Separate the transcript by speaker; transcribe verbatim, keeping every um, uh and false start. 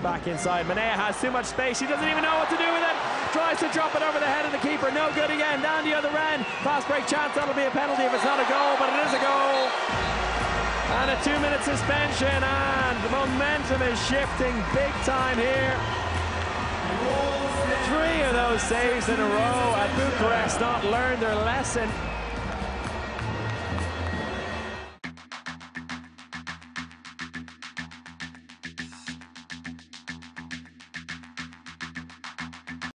Speaker 1: back inside. Manea has too much space. She doesn't even know what to do with it. Tries to drop it over the head of the keeper. No good again. Down the other end. Fast break chance. That'll be a penalty if it's not a goal, but it is a goal. And a two-minute suspension, and the momentum is shifting big time here. Three of those saves in a row at Bucharest, not learned their lesson.